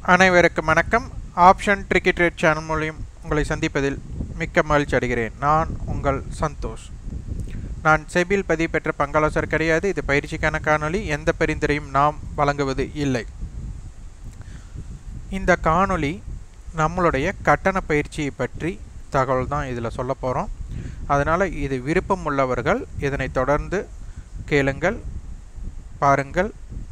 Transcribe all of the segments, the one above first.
அனைவருக்கும் வணக்கம். Option tricky trade channel மூலம் உங்களை சந்திப்பதில் மிக்க மகிழ்ச்சி அடைகிறேன். நான் உங்கள் சந்தோஷ். நான் செபியில் பதிவு பெற்ற பங்காளர் கிடையாது. இது பயிற்சிக்கான காணொளி. எந்த பரிந்துரையும் நாம் வழங்குவது இல்லை. இந்த காணொளி நம்மளுடைய கட்டண பயிற்சியை பற்றி தகவல் தான் இதில் சொல்ல போகிறோம். அதனால் இது விருப்பம் உள்ளவர்கள் இதனை தொடர்ந்து கேளுங்கள், பாருங்கள்.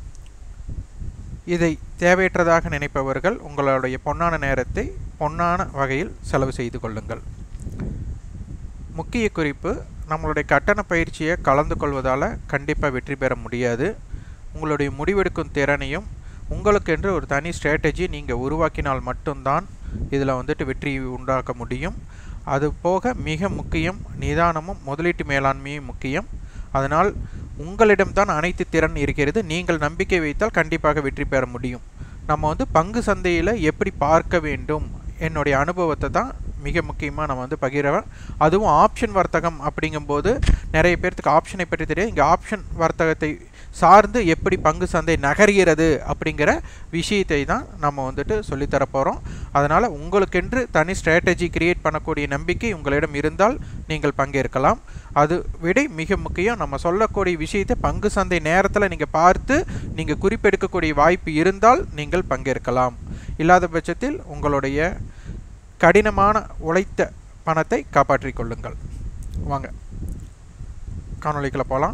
இதை தேவையற்றதாக நினைப்பவர்கள் உங்களுடைய பொன்னான நேரத்தை பொன்னான வகையில் செலவு செய்து கொள்ளுங்கள். முக்கிய குறிப்பு, நம்மளுடைய கட்டண பயிற்சியை கலந்து கொள்வதால் கண்டிப்பாக வெற்றி பெற முடியாது. உங்களுடைய முடிவெடுக்கும் திறனையும் உங்களுக்கென்று ஒரு தனி ஸ்ட்ராட்டஜி நீங்கள் உருவாக்கினால் மட்டும்தான் இதில் வெற்றி உண்டாக்க முடியும். அது போக மிக முக்கியம் நிதானமும் முதலீட்டு மேலாண்மையும் முக்கியம். அதனால் உங்களிடம்தான் அனைத்து திறன் இருக்கிறது. நீங்கள் நம்பிக்கை வைத்தால் கண்டிப்பாக வெற்றி பெற முடியும். நம்ம பங்கு சந்தையில் எப்படி பார்க்க வேண்டும், என்னுடைய அனுபவத்தை தான் மிக முக்கியமாக நம்ம பகிரவேன். அதுவும் ஆப்ஷன் வர்த்தகம் அப்படிங்கும்போது நிறைய பேர்த்துக்கு ஆப்ஷனை பற்றி தெரியாது. இங்கே ஆப்ஷன் வர்த்தகத்தை சார்ந்து எப்படி பங்கு சந்தை நகர்கிறது அப்படிங்கிற விஷயத்தை தான் நம்ம சொல்லித்தரப்போகிறோம். அதனால் உங்களுக்கென்று தனி ஸ்ட்ராட்டஜி கிரியேட் பண்ணக்கூடிய நம்பிக்கை உங்களிடம் இருந்தால் நீங்கள் பங்கேற்கலாம். அது விட மிக முக்கியம், நம்ம சொல்லக்கூடிய விஷயத்தை பங்கு சந்தை நேரத்தில் நீங்கள் பார்த்து நீங்கள் குறிப்பெடுக்கக்கூடிய வாய்ப்பு இருந்தால் நீங்கள் பங்கேற்கலாம். இல்லாத பட்சத்தில் உங்களுடைய கடினமான உழைத்த பணத்தை காப்பாற்றிக் கொள்ளுங்கள். வாங்க காணொளிக்குள்ள போகலாம்.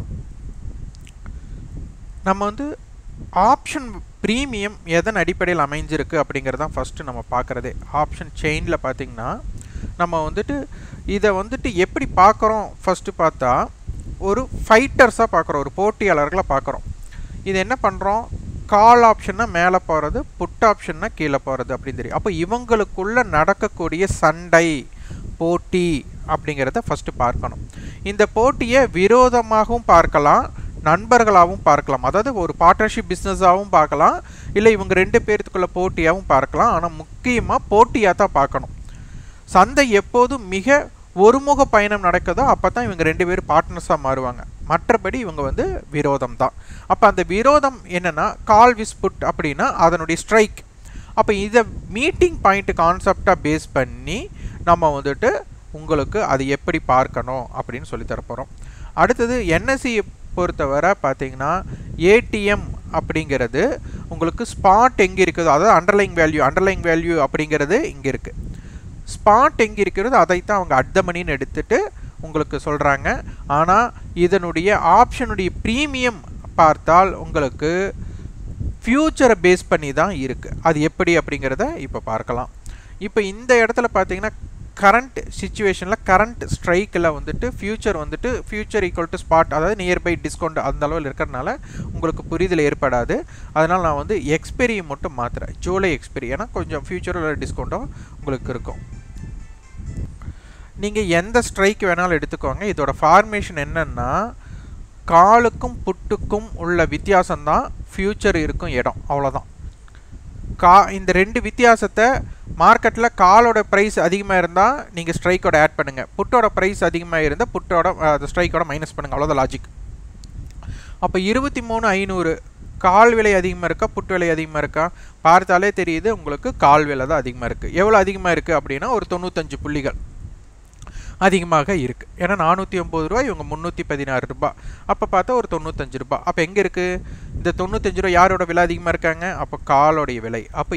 நம்ம ஆப்ஷன் ப்ரீமியம் எதன் அடிப்படையில் அமைஞ்சிருக்கு அப்படிங்கிறதான் ஃபஸ்ட்டு நம்ம பார்க்குறதே. ஆப்ஷன் செயினில் பார்த்திங்கன்னா நம்ம இதை எப்படி பார்க்குறோம், ஃபஸ்ட்டு பார்த்தா ஒரு ஃபைட்டர்ஸாக பார்க்குறோம், ஒரு போட்டியாளர்களாக பார்க்குறோம். இது என்ன பண்ணுறோம், கால் ஆப்ஷன்னா மேலே போகிறது, புட் ஆப்ஷன்னா கீழே போகிறது அப்படின்னு தெரியும். அப்போ இவங்களுக்குள்ளே நடக்கக்கூடிய சண்டை போட்டி அப்படிங்கிறத ஃபஸ்ட்டு பார்க்கணும். இந்த போட்டியை விரோதமாகவும் பார்க்கலாம், நண்பர்களாகவும் பார்க்கலாம். அதாவது ஒரு பார்ட்னர்ஷிப் பிஸ்னஸாகவும் பார்க்கலாம், இல்லை இவங்க ரெண்டு பேர்த்துக்குள்ள போட்டியாகவும் பார்க்கலாம். ஆனால் முக்கியமாக போட்டியாக தான் பார்க்கணும். சந்தை எப்போதும் மிக ஒருமுக பயணம் நடக்குதோ அப்போ தான் இவங்க ரெண்டு பேரும் பார்ட்னர்ஸாக மாறுவாங்க. மற்றபடி இவங்க விரோதம் தான். அப்போ அந்த விரோதம் என்னென்னா கால் விஸ் புட் அப்படின்னா அதனுடைய ஸ்ட்ரைக். அப்போ இதை மீட்டிங் பாயிண்ட் கான்செப்டாக பேஸ் பண்ணி நம்ம உங்களுக்கு அது எப்படி பார்க்கணும் அப்படின்னு சொல்லித்தரப்போகிறோம். அடுத்தது என்எஸ்சியை பொறுத்தவரை பார்த்தீங்கன்னா ஏடிஎம் அப்படிங்கிறது உங்களுக்கு ஸ்பாட் எங்கே இருக்குதோ, அதாவது அண்டர்லைங் வேல்யூ அப்படிங்கிறது இங்கே இருக்குது. ஸ்பாட் எங்கே இருக்கிறது அதைத்தான் அவங்க அட் த மணின்னு எடுத்துகிட்டு உங்களுக்கு சொல்கிறாங்க. ஆனால் இதனுடைய ஆப்ஷனுடைய ப்ரீமியம் பார்த்தால் உங்களுக்கு ஃப்யூச்சரை பேஸ் பண்ணி தான் இருக்குது. அது எப்படி அப்படிங்கிறத இப்போ பார்க்கலாம். இப்போ இந்த இடத்துல பார்த்தீங்கன்னா கரண்ட் சிச்சுவேஷனில் கரண்ட் ஸ்ட்ரைக்கில் ஃப்யூச்சர் ஈக்குவல் டு ஸ்பாட், அதாவது நியர்பை டிஸ்கவுண்ட் அந்த அளவில் இருக்கிறதுனால உங்களுக்கு புரிதல் ஏற்படாது. அதனால் நான் எக்ஸ்பெரியை மட்டும் மாற்றுறேன், ஜூலை எக்ஸ்பெரி. ஏன்னா கொஞ்சம் ஃப்யூச்சரில் டிஸ்கவுண்ட்டும் உங்களுக்கு இருக்கும். நீங்கள் எந்த ஸ்ட்ரைக் வேணாலும் எடுத்துக்கோங்க. இதோட ஃபார்மேஷன் என்னென்னா காலுக்கும் புட்டுக்கும் உள்ள வித்தியாசம்தான் ஃப்யூச்சர் இருக்கும் இடம், அவ்வளோதான். இந்த ரெண்டு வித்தியாசத்தை மார்க்கெட்டில் காலோட ப்ரைஸ் அதிகமாக இருந்தால் நீங்கள் ஸ்ட்ரைக்கோட ஆட் பண்ணுங்கள், புட்டோட ப்ரைஸ் அதிகமாக இருந்தால் ஸ்ட்ரைக்கோட மைனஸ் பண்ணுங்கள், அவ்வளோதான் லாஜிக். அப்போ 23,500 கால் விலை அதிகமாக இருக்கா, புட்டு விலை அதிகமாக இருக்கா பார்த்தாலே தெரியுது உங்களுக்கு கால் விலை தான் அதிகமாக இருக்குது. எவ்வளோ அதிகமாக இருக்குது அப்படின்னா ஒரு 95 புள்ளிகள் அதிகமாக இருக்குது. ஏன்னா 409 ரூபா, இவங்க 316 ரூபா. அப்போ பார்த்தா ஒரு 95 ரூபா. அப்போ எங்கே இருக்குது இந்த 95 ரூபா, யாரோட விலை அதிகமாக இருக்காங்க, அப்போ காலோடைய விலை. அப்போ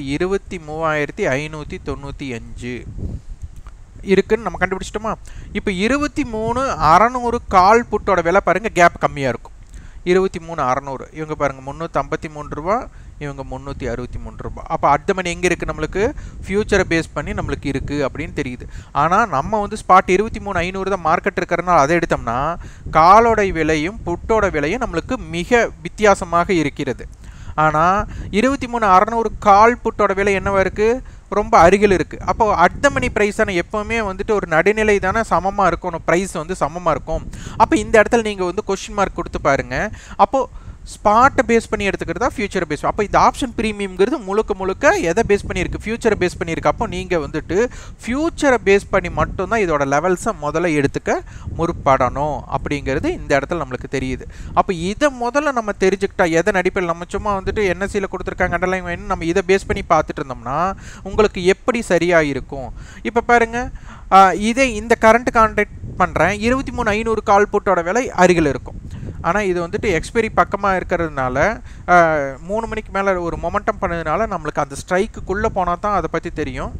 23,595 இருக்குன்னு நம்ம கண்டுபிடிச்சிட்டோமா. இப்போ 23,600 கால் புட்டோட விலை பாருங்கள், கேப் கம்மியாக இருக்கும். 23,600 இவங்க பாருங்கள் 353 ரூபா, இவங்க 363 ரூபா. அப்போ அடுத்த மணி எங்கே இருக்குது, நம்மளுக்கு ஃப்யூச்சரை பேஸ் பண்ணி நம்மளுக்கு இருக்குது அப்படின்னு தெரியுது. ஆனால் நம்ம ஸ்பாட் 23,500 தான் மார்க்கெட் இருக்கிறதுனால அதை எடுத்தோம்னா காலோட விலையும் புட்டோட விலையும் நம்மளுக்கு மிக வித்தியாசமாக இருக்கிறது. ஆனால் 23,600 கால் புட்டோட விலை என்னவா இருக்குது, ரொம்ப அருகில் இருக்குது. அப்போ அட் த மணி ப்ரைஸ் தானே எப்போவுமே ஒரு நடுநிலை தானே சமமாக இருக்கணும், ப்ரைஸ் சமமாக இருக்கும். அப்போ இந்த இடத்துல நீங்கள் கொஸ்டின் மார்க் கொடுத்து பாருங்கள். அப்போது ஸ்பாட்டை பேஸ் பண்ணி எடுத்துக்கிறதா ஃபியூச்சரை பேஸ். அப்போ இந்த ஆப்ஷன் ப்ரீமியம்ங்கிறது முழுக்க எதை பேஸ் பண்ணியிருக்கு, ஃபியூச்சரை பேஸ் பண்ணியிருக்கு. அப்போ நீங்கள் வந்துட்டு ஃபியூச்சரை பேஸ் பண்ணி மட்டும்தான் இதோட லெவல்ஸை முதல்ல எடுத்துக்க முற்படணும் அப்படிங்கிறது இந்த இடத்துல நம்மளுக்கு தெரியுது. அப்போ இதை முதல்ல நம்ம தெரிஞ்சுக்கிட்டா எதன் அடிப்படையில் நம்ம சும்மா வந்துட்டு என்எஸ்சியில் கொடுத்துருக்காங்க அண்டர்லைன் வேணும் நம்ம இதை பேஸ் பண்ணி பார்த்துட்டு இருந்தோம்னா உங்களுக்கு எப்படி சரியாக இருக்கும். இப்போ பாருங்கள், இதே இந்த கரண்ட் கான்டாக்ட் பண்ணுறேன் 23,500 கால் புட்டோட விலை அருகில் இருக்கும். ஆனால் இது வந்துட்டு எக்ஸ்பைரி பக்கமாக இருக்கிறதுனால 3 மணிக்கு மேலே ஒரு மொமெண்டம் பண்ணதுனால நம்மளுக்கு அந்த ஸ்ட்ரைக்குள்ளே போனால் தான் அதை பற்றி தெரியும்.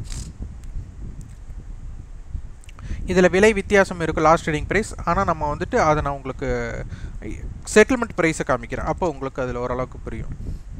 இதில் விலை வித்தியாசம் இருக்கும் லாஸ்ட் ட்ரேடிங் ப்ரைஸ். ஆனால் நம்ம வந்துட்டு அதை நான் உங்களுக்கு செட்டில்மெண்ட் ப்ரைஸை காமிக்கிறேன். அப்போ உங்களுக்கு அதில் ஓரளவுக்கு புரியும்.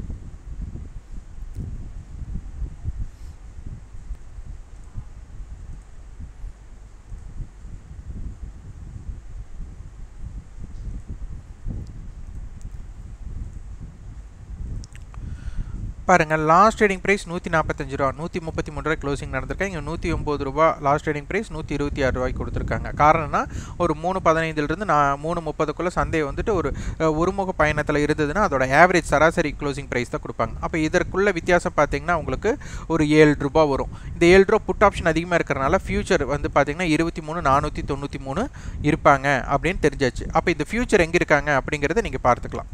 பாருங்கள், லாஸ்ட் ட்ரேடிங் ப்ரைஸ் 145 ரூபா, 133 ரூபாய் க்ளோசிங் நடந்திருக்காங்க. இங்கே 109 ரூபா லாஸ்ட் ட்ரேடிங் ப்ரைஸ், 126 ரூபாய்க்கு கொடுத்துருக்காங்க. காரணம்னா ஒரு 3:15 3:30க்குள்ளே சந்தை வந்துட்டு ஒரு ஒருமுக பயணத்தில் இருந்ததுன்னா அதோட ஆவரேஜ் சராசரி க்ளோசிங் ப்ரைஸ் தான் கொடுப்பாங்க. அப்போ இதற்குள்ள வித்தியாசம் பார்த்தீங்கன்னா உங்களுக்கு ஒரு 7 ரூபா வரும். இந்த 7 ரூபா புட் ஆப்ஷன் அதிகமாக இருக்கிறனால ஃபியூச்சர் வந்து பார்த்தீங்கன்னா 23,493 இருப்பாங்க அப்படின்னு தெரிஞ்சாச்சு. அப்போ இந்த ஃபியூச்சர் எங்கே இருக்காங்க அப்படிங்கிறத நீங்கள் பார்த்துக்கலாம்.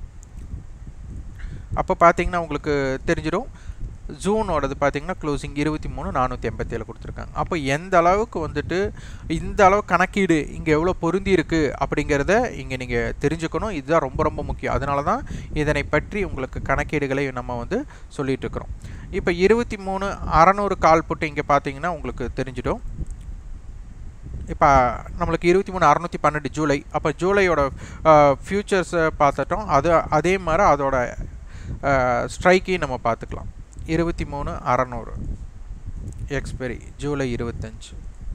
அப்போ பார்த்தீங்கன்னா உங்களுக்கு தெரிஞ்சிடும். ஜூனோடது பார்த்தீங்கன்னா க்ளோசிங் 23,487 கொடுத்துருக்காங்க. அப்போ எந்த அளவுக்கு வந்துட்டு இந்த அளவு கணக்கீடு இங்கே எவ்வளோ பொருந்தி இருக்குது அப்படிங்கிறத இங்கே நீங்கள் தெரிஞ்சுக்கணும். இதுதான் ரொம்ப முக்கியம். அதனால தான் இதனை பற்றி உங்களுக்கு கணக்கீடுகளை நம்ம வந்து சொல்லிகிட்டு இருக்கிறோம். இப்போ 23,600 கால் புட்டு இங்கே பார்த்தீங்கன்னா உங்களுக்கு தெரிஞ்சிடும். இப்போ நம்மளுக்கு 23,612 ஜூலை. அப்போ ஜூலையோட ஃபியூச்சர்ஸை பார்த்துட்டோம். அதே மாதிரி அதோட ஸ்ட்ரைக்கையும் நம்ம பார்த்துக்கலாம். 23,600 எக்ஸ்பைரி ஜூலை 25.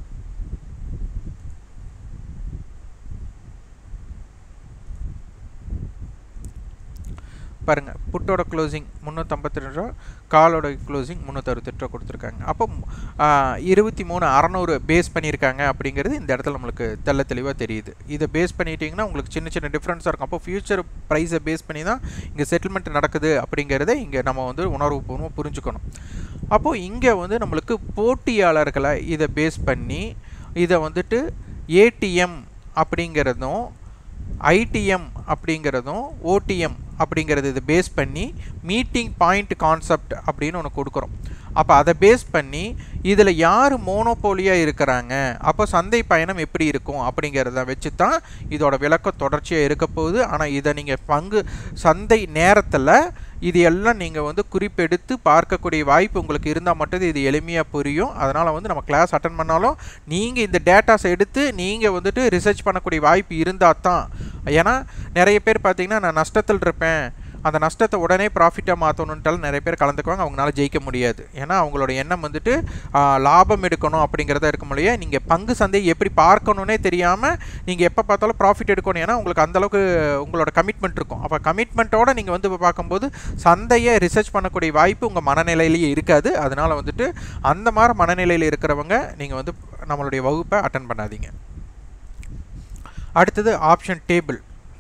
பாருங்கள், புட்டோட க்ளோசிங் 352 ரூபா, காலோட க்ளோசிங் 368 ரூபா கொடுத்துருக்காங்க. அப்போ 23,600 பேஸ் பண்ணியிருக்காங்க அப்படிங்கிறது இந்த இடத்துல நம்மளுக்கு தெளிவாக தெரியுது. இதை பேஸ் பண்ணிட்டீங்கன்னா உங்களுக்கு சின்ன டிஃப்ரென்ஸாக இருக்கும். அப்போ ஃபியூச்சர் ப்ரைஸை பேஸ் பண்ணி தான் இங்கே செட்டில்மெண்ட் நடக்குது அப்படிங்கிறத இங்கே நம்ம வந்து உணர்வுபூர்வமாக புரிஞ்சுக்கணும். அப்போது இங்கே வந்து நம்மளுக்கு போட்டியாளர்களை இதை பேஸ் பண்ணி இதை வந்துட்டு ஏடிஎம் அப்படிங்கிறதும் ஐடிஎம் அப்படிங்கிறதும் ஓடிஎம் அப்படிங்கிறது இதை பேஸ் பண்ணி மீட்டிங் பாயிண்ட் கான்செப்ட் அப்படின்னு ஒன்று கொடுக்குறோம். அப்போ அதை பேஸ் பண்ணி இதில் யார் மோனோபோலியாக இருக்கிறாங்க, அப்போ சந்தை பயணம் எப்படி இருக்கும் அப்படிங்கிறத வச்சு தான் இதோட விளக்கம் தொடர்ச்சியாக இருக்க போகுது. ஆனால் இதை நீங்கள் சந்தை நேரத்தில் இது எல்லாம் நீங்கள் வந்து குறிப்பெடுத்து பார்க்கக்கூடிய வாய்ப்பு உங்களுக்கு இருந்தால் மட்டும் இது எளிமையாக புரியும். அதனால் வந்து நம்ம கிளாஸ் அட்டன் பண்ணாலும் நீங்கள் இந்த டேட்டாஸ் எடுத்து நீங்கள் வந்துட்டு ரிசர்ச் பண்ணக்கூடிய வாய்ப்பு இருந்தால் தான். ஏன்னா நிறைய பேர் பார்த்தீங்கன்னா நான் நஷ்டத்தில் இருப்பேன், அந்த நஷ்டத்தை உடனே ப்ராஃபிட்டாக மாற்றணுன்ட்டாலும் நிறைய பேர் கலந்துக்குவாங்க. அவங்களால ஜெயிக்க முடியாது. ஏன்னா அவங்களோட எண்ணம் வந்துட்டு லாபம் எடுக்கணும் அப்படிங்கிறத இருக்க முடியாது. நீங்கள் பங்கு சந்தையை எப்படி பார்க்கணுன்னே தெரியாமல் நீங்கள் எப்போ பார்த்தாலும் ப்ராஃபிட் எடுக்கணும். ஏன்னா உங்களுக்கு அந்தளவுக்கு உங்களோட கமிட்மெண்ட் இருக்கும். அப்போ கமிட்மெண்ட்டோடு நீங்கள் வந்து பார்க்கும்போது சந்தையை ரிசர்ச் பண்ணக்கூடிய வாய்ப்பு உங்கள் மனநிலையிலேயே இருக்காது. அதனால் வந்துட்டு அந்த மாதிரி மனநிலையில் இருக்கிறவங்க நீங்கள் வந்து நம்மளுடைய வகுப்பை அட்டன் பண்ணாதீங்க. அடுத்தது ஆப்ஷன் டேபிள்.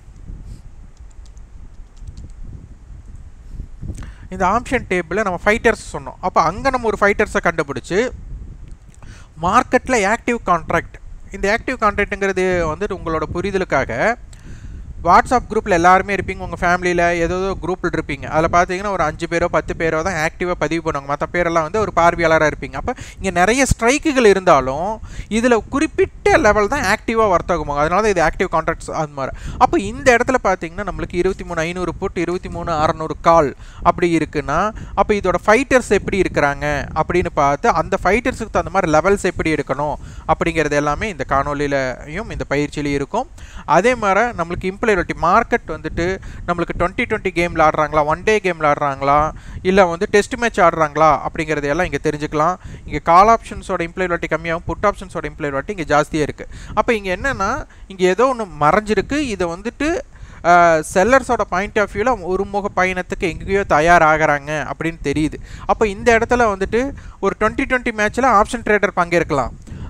இந்த ஆப்ஷன் டேபிளில் நம்ம ஃபைட்டர்ஸ் சொன்னோம். அப்போ அங்கே நம்ம ஒரு ஃபைட்டர்ஸை கண்டுபிடிச்சி மார்க்கெட்டில் ஆக்டிவ் கான்ட்ராக்ட், இந்த ஆக்டிவ் கான்ட்ராக்ட்டுங்கிறது வந்துட்டு உங்களோட புரிதலுக்காக வாட்ஸ்அப் குரூப்பில் எல்லாருமே இருப்பீங்க, உங்கள் ஃபேமிலியில் ஏதோ குரூப்பில் இருப்பீங்க. அதில் பார்த்தீங்கன்னா ஒரு 5 பேரோ 10 பேரோ தான் ஆக்டிவாக பதிவு பண்ணுவாங்க. மற்ற பேரெல்லாம் வந்து ஒரு பார்வையாளராக இருப்பீங்க. அப்போ இங்கே நிறைய ஸ்ட்ரைக்குகள் இருந்தாலும் இதில் குறிப்பிட்ட லெவல் தான் ஆக்டிவாக வர்த்தகமாகும். அதனால தான் இது ஆக்டிவ் கான்ட்ராக்ட்ஸ் அது மாதிரி. அப்போ இந்த இடத்துல பார்த்தீங்கன்னா நம்மளுக்கு 23,500 புட் 23,600 கால் அப்படி இருக்குன்னா அப்போ இதோட ஃபைட்டர்ஸ் எப்படி இருக்கிறாங்க அப்படின்னு பார்த்து அந்த ஃபைட்டர்ஸுக்கு தகுந்த மாதிரி லெவல்ஸ் எப்படி எடுக்கணும் அப்படிங்கிறது எல்லாமே இந்த காணொலியிலையும் இந்த பயிற்சியிலையும் இருக்கும். அதே மாதிரி நம்மளுக்கு மார்க்கெட் வந்துட்டு நம்மளுக்கு 2020 கேமில் ஆடுறாங்களா, 1 டே கேமில் ஆடுறாங்களா, இல்லை வந்து டெஸ்ட் மேட்ச் ஆடுறாங்களா அப்படிங்கிறது எல்லாம் இங்கே தெரிஞ்சுக்கலாம். இங்கே கால் ஆப்ஷன்ஸோட இம்ப்ளைபிலிட்டி கம்மியாகும், புட் ஆப்ஷன்ஸோட இம்ப்ளைபிலிட்டி இங்கே ஜாஸ்தியாக இருக்குது. அப்போ இங்கே என்னென்னா இங்கே ஏதோ ஒன்று மறைஞ்சிருக்கு. இதை வந்துட்டு செல்லர்ஸோட பாயிண்ட் ஆஃப் வியூவில் ஒருமுக பயணத்துக்கு எங்கேயோ தயாராகிறாங்க அப்படின்னு தெரியுது. அப்போ இந்த இடத்துல வந்துட்டு ஒரு 2020 மேட்ச்சில் ஆப்ஷன் ட்ரேடர் பங்கேற்கலாம்.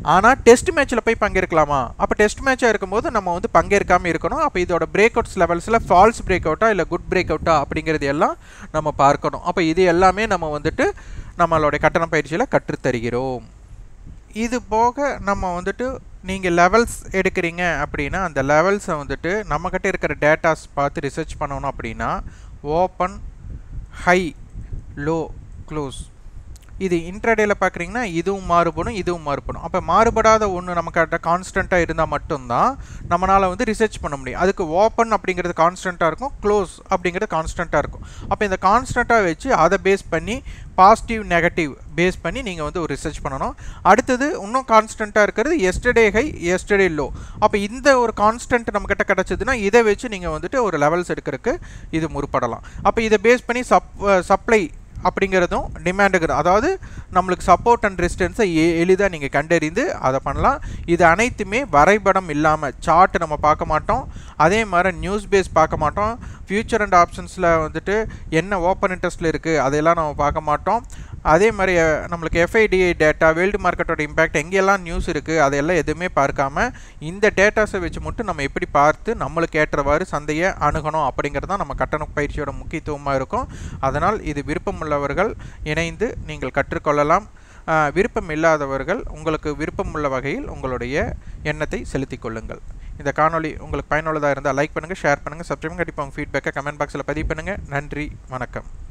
ஆனால் டெஸ்ட் மேட்ச்சில் போய் பங்கேற்கலாமா? அப்போ டெஸ்ட் மேட்சாக இருக்கும்போது நம்ம வந்து பங்கேற்காமல் இருக்கணும். அப்போ இதோட பிரேக் அவுட்ஸ் லெவல்ஸில் ஃபால்ஸ் பிரேக் அவுட்டா இல்லை குட் பிரேக் அவுட்டா அப்படிங்கிறது எல்லாம் நம்ம பார்க்கணும். அப்போ இது எல்லாமே நம்ம வந்துட்டு நம்மளுடைய கட்டண பயிற்சியில் கற்றுத்தருகிறோம். இது போக நம்ம வந்துட்டு நீங்கள் லெவல்ஸ் எடுக்கிறீங்க அப்படின்னா அந்த லெவல்ஸை வந்துட்டு நம்மக்கிட்ட இருக்கிற டேட்டாஸ் பார்த்து ரிசர்ச் பண்ணணும். அப்படின்னா ஓப்பன், ஹை, லோ, க்ளோஸ், இது இன்ட்ராடேல பார்க்குறீங்கன்னா இதுவும் மாறுபடும், இதுவும் மாறுபடும். அப்போ மாறுபடாத ஒன்று நமக்கு கான்ஸ்டண்ட்டாக இருந்தால் மட்டும்தான் நம்மளால் வந்து ரிசர்ச் பண்ண முடியும். அதுக்கு ஓப்பன் அப்படிங்கிறது கான்ஸ்டண்ட்டாக இருக்கும், க்ளோஸ் அப்படிங்கிறது கான்ஸ்டண்ட்டாக இருக்கும். அப்போ இந்த கான்ஸ்டண்ட்டாக வச்சு அதை பேஸ் பண்ணி பாசிட்டிவ் நெகட்டிவ் பேஸ் பண்ணி நீங்கள் வந்து ஒரு ரிசர்ச் பண்ணணும். அடுத்தது இன்னும் கான்ஸ்டண்ட்டாக இருக்கிறது எஸ்டர்டே ஹை, எஸ்டர்டே லோ. அப்போ இந்த ஒரு கான்ஸ்டன்ட் நம்மக்கிட்ட கிடச்சிதுன்னா இதை வச்சு நீங்கள் வந்துட்டு ஒரு லெவல்ஸ் எடுக்கிறதுக்கு இது முற்படலாம். அப்போ இதை பேஸ் பண்ணி சப்ளை அப்படிங்கிறதும் டிமாண்டுங்கிறது, அதாவது நம்மளுக்கு சப்போர்ட் அண்ட் ரெசிஸ்டன்ஸை எளிதாக நீங்கள் கண்டறிந்து அதை பண்ணலாம். இது அனைத்துமே வரைபடம் இல்லாமல் சார்ட் நம்ம பார்க்க மாட்டோம். அதே மாதிரி நியூஸ் பேஸ் பார்க்க மாட்டோம். ஃபியூச்சர் அண்ட் ஆப்ஷன்ஸில் வந்துட்டு என்ன ஓப்பன் இன்ட்ரெஸ்ட்டில் இருக்குது அதையெல்லாம் நம்ம பார்க்க மாட்டோம். அதே மாதிரி நம்மளுக்கு எஃப்ஐடிஐ டேட்டா, வேர்ல்டு மார்க்கெட்டோட இம்பேக்ட், எங்கெல்லாம் நியூஸ் இருக்குது அதையெல்லாம் எதுவுமே பார்க்காம இந்த டேட்டாஸை வச்சு மட்டும் நம்ம எப்படி பார்த்து நம்மளுக்கு ஏற்றவாறு சந்தையை அணுகணும் அப்படிங்கிறது தான் நம்ம கட்டண பயிற்சியோட முக்கியத்துவமாக இருக்கும். அதனால் இது விருப்பமுள்ளவர்கள் இணைந்து நீங்கள் கற்றுக்கொள்ளலாம். விருப்பம் இல்லாதவர்கள் உங்களுக்கு விருப்பமுள்ள வகையில் உங்களுடைய எண்ணத்தை செலுத்திக் கொள்ளுங்கள். இந்த காணொளி உங்களுக்கு பயனுள்ளதாக இருந்தால் லைக் பண்ணுங்கள், ஷேர் பண்ணுங்கள், சப்ஸ்கிரைப் பண்ணுங்கள். கண்டிப்பாக உங்கள் ஃபீட்பேக்கை கமெண்ட் பாக்ஸில் பதிவு பண்ணுங்கள். நன்றி, வணக்கம்.